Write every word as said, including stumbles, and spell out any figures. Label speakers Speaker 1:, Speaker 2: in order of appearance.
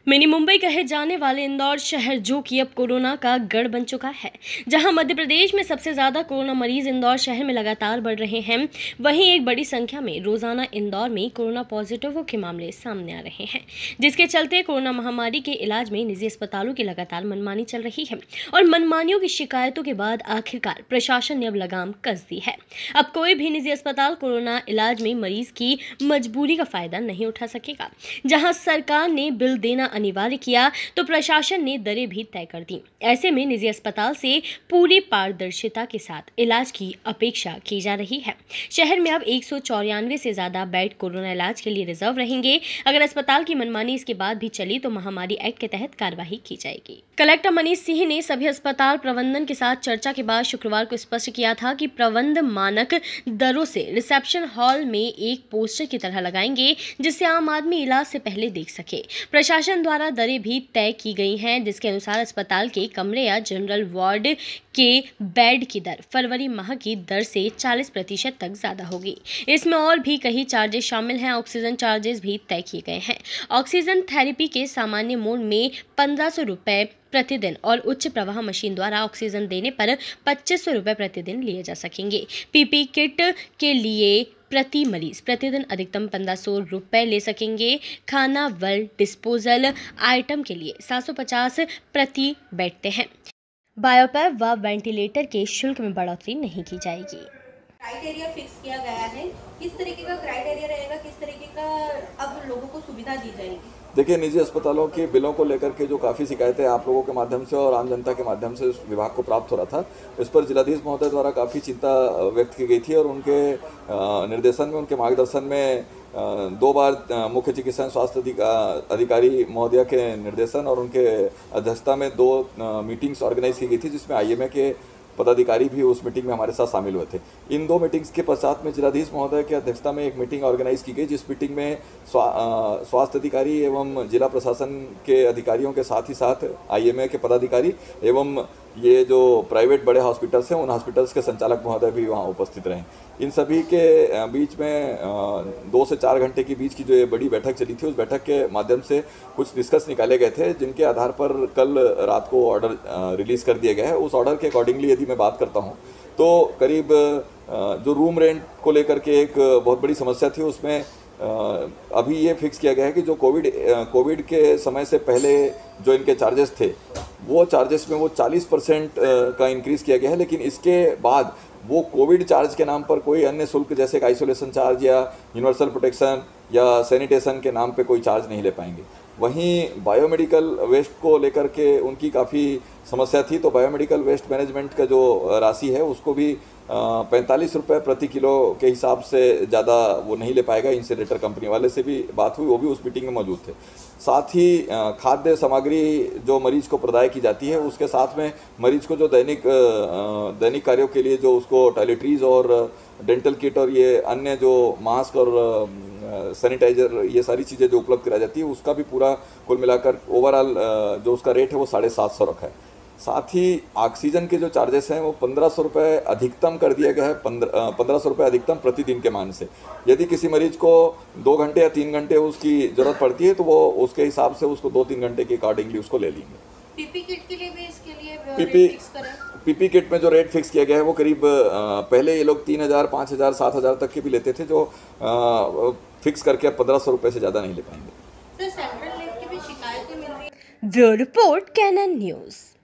Speaker 1: Mini Mumbai कहे जाने वाले इंदौर शहर जो कि अब कोरोना का गढ़ बन चुका है। जहां मध्य प्रदेश में सबसे ज्यादा कोरोना मरीज इंदौर शहर में लगातार बढ़ रहे हैं, वहीं एक बड़ी संख्या में रोजाना इंदौर में कोरोना पॉजिटिव के मामले सामने आ रहे हैं, जिसके चलते कोरोना महामारी के इलाज में निजी अस्पतालों की लगातार मनमानी चल रही है। और मनमानियों की शिकायतों के बाद आखिरकार प्रशासन ने अब लगाम कस दी है। अब कोई भी निजी अस्पताल कोरोना इलाज में मरीज की मजबूरी का फायदा नहीं उठा सकेगा। जहां सरकार ने बिल देना अनिवार्य किया तो प्रशासन ने दरें भी तय कर दी। ऐसे में निजी अस्पताल से पूरी पारदर्शिता के साथ इलाज की अपेक्षा की जा रही है। शहर में अब एक सौ चौरानवे से ज्यादा बेड कोरोना इलाज के लिए रिजर्व रहेंगे। अगर अस्पताल की मनमानी इसके बाद भी चली तो महामारी एक्ट के तहत कार्रवाई की जाएगी। कलेक्टर मनीष सिंह ने सभी अस्पताल प्रबंधन के साथ चर्चा के बाद शुक्रवार को स्पष्ट किया था कि प्रबंध मानक दरों से रिसेप्शन हॉल में एक पोस्टर की तरह लगाएंगे, जिससे आम आदमी इलाज से पहले देख सके। प्रशासन द्वारा दरें भी तय की गई हैं, जिसके अनुसार अस्पताल के कमरे या जनरल वार्ड के बेड की दर फरवरी माह की दर से चालीस प्रतिशत तक ज्यादा होगी। इसमें और भी कई चार्जेस शामिल हैं। ऑक्सीजन चार्जेस भी तय किए गए हैं। ऑक्सीजन थेरेपी के सामान्य मोड में पंद्रह सौ रुपए प्रतिदिन और उच्च प्रवाह मशीन द्वारा ऑक्सीजन देने पर पच्चीस सौ रुपए प्रतिदिन लिए जा सकेंगे। पीपी किट के लिए प्रति मरीज प्रतिदिन अधिकतम पंद्रह सौ रुपए ले सकेंगे। खाना वेल डिस्पोजल आइटम के लिए सात सौ पचास प्रति बैठते हैं। बायोपैप व वेंटिलेटर के शुल्क में बढ़ोतरी नहीं की जाएगी।
Speaker 2: क्राइटेरिया फिक्स किया गया है, किस तरीके का क्राइटेरिया रहेगा, किस तरीके का अब लोगों को सुविधा दी जाएगी?
Speaker 3: देखिए, निजी अस्पतालों के बिलों को लेकर के जो काफ़ी शिकायतें आप लोगों के माध्यम से और आम जनता के माध्यम से विभाग को प्राप्त हो रहा था, इस पर जिलाधीश महोदय द्वारा काफ़ी चिंता व्यक्त की गई थी और उनके निर्देशन में, उनके मार्गदर्शन में दो बार मुख्य चिकित्सा स्वास्थ्य अधिकारी महोदया के निर्देशन और उनके अध्यक्षता में दो मीटिंग्स ऑर्गेनाइज की गई थी, जिसमें आई एम ए के पदाधिकारी भी उस मीटिंग में हमारे साथ शामिल हुए थे। इन दो मीटिंग्स के पश्चात में जिलाधीश महोदय की अध्यक्षता में एक मीटिंग ऑर्गेनाइज की गई, जिस मीटिंग में स्वा, स्वास्थ्य अधिकारी एवं जिला प्रशासन के अधिकारियों के साथ ही साथ आई एम ए के पदाधिकारी एवं ये जो प्राइवेट बड़े हॉस्पिटल्स हैं, उन हॉस्पिटल्स के संचालक महोदय भी वहाँ उपस्थित रहे। इन सभी के बीच में दो से चार घंटे के बीच की जो ये बड़ी बैठक चली थी, उस बैठक के माध्यम से कुछ निष्कर्ष निकाले गए थे, जिनके आधार पर कल रात को ऑर्डर रिलीज़ कर दिया गया है। उस ऑर्डर के अकॉर्डिंगली यदि मैं बात करता हूँ तो करीब जो रूम रेंट को लेकर के एक बहुत बड़ी समस्या थी, उसमें अभी ये फिक्स किया गया है कि जो कोविड कोविड के समय से पहले जो इनके चार्जेस थे, वो चार्जेस में वो चालीस परसेंट का इंक्रीज़ किया गया है, लेकिन इसके बाद वो कोविड चार्ज के नाम पर कोई अन्य शुल्क जैसे आइसोलेशन चार्ज या यूनिवर्सल प्रोटेक्शन या सैनिटेशन के नाम पे कोई चार्ज नहीं ले पाएंगे। वहीं बायोमेडिकल वेस्ट को लेकर के उनकी काफ़ी समस्या थी, तो बायोमेडिकल वेस्ट मैनेजमेंट का जो राशि है उसको भी पैंतालीस रुपये प्रति किलो के हिसाब से ज़्यादा वो नहीं ले पाएगा। इंसिनरेटर कंपनी वाले से भी बात हुई, वो भी उस मीटिंग में मौजूद थे। साथ ही खाद्य सामग्री जो मरीज को प्रदाय की जाती है, उसके साथ में मरीज को जो दैनिक दैनिक कार्यों के लिए जो उसको टॉयलेटरीज और डेंटल किट और ये अन्य जो मास्क और सैनिटाइजर, ये सारी चीज़ें जो उपलब्ध कराई जाती है, उसका भी पूरा कुल मिलाकर ओवरऑल जो उसका रेट है वो साढ़े सात सौ रखा है। साथ ही ऑक्सीजन के जो चार्जेस हैं वो पंद्रह सौ रुपये अधिकतम कर दिया गया है, पंद्रह पंद्रह सौ रुपये अधिकतम प्रतिदिन के मान से। यदि किसी मरीज को दो घंटे या तीन घंटे उसकी ज़रूरत पड़ती है तो वो उसके हिसाब से उसको दो तीन घंटे के अकॉर्डिंगली उसको ले लेंगे।
Speaker 2: पीपी किट के लिए भी इसके लिए
Speaker 3: पीपी
Speaker 2: फिक्स करें? पीपी
Speaker 3: किट में जो रेट फिक्स किया गया है वो करीब पहले ये लोग तीन हज़ार पाँच हज़ार सात हज़ार तक के भी लेते थे, जो फिक्स करके अब पंद्रह सौ रुपये से ज़्यादा नहीं ले पाएंगे।
Speaker 2: सर, सेंट्रल लेब की भी शिकायतें मिल रही है।
Speaker 1: ब्यूरो रिपोर्ट कैनन न्यूज़।